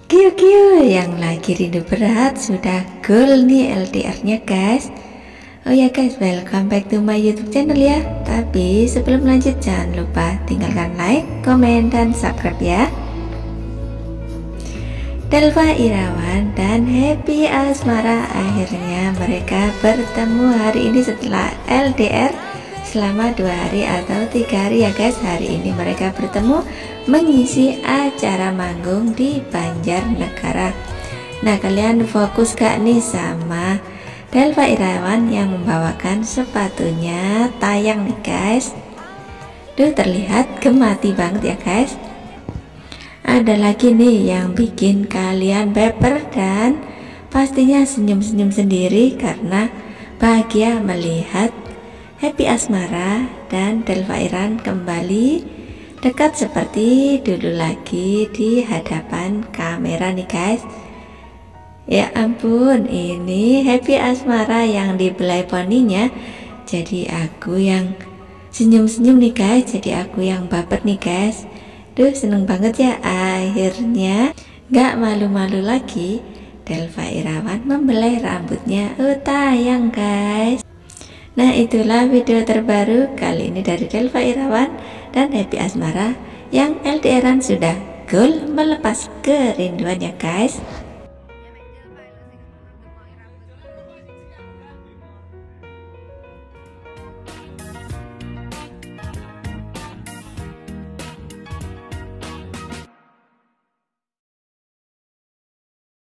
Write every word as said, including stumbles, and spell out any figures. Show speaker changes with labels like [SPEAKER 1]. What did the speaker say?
[SPEAKER 1] Kiu-kiu yang lagi rindu berat sudah goal nih L D R-nya guys. Oh ya guys, welcome back to my YouTube channel ya. Tapi sebelum lanjut jangan lupa tinggalkan like, komen, dan subscribe ya. Delva Irawan dan Happy Asmara akhirnya mereka bertemu hari ini setelah L D R selama dua hari atau tiga hari ya guys. Hari ini mereka bertemu mengisi acara manggung di Banjarnegara. Nah, kalian fokus gak nih sama Delva Irawan yang membawakan sepatunya tayang nih guys? Duh, terlihat gemati banget ya guys. Ada lagi nih yang bikin kalian baper dan pastinya senyum-senyum sendiri karena bahagia melihat Happy Asmara dan Delva Irawan kembali dekat seperti dulu lagi di hadapan kamera nih guys. Ya ampun, ini Happy Asmara yang dibelai poninya, jadi aku yang senyum-senyum nih guys, jadi aku yang baper nih guys. Duh, seneng banget ya, akhirnya gak malu-malu lagi Delva Irawan membelai rambutnya. Oh, tayang guys. Nah, itulah video terbaru kali ini dari Delva Irawan dan Happy Asmara yang L D R-an sudah goal melepas kerinduan ya guys.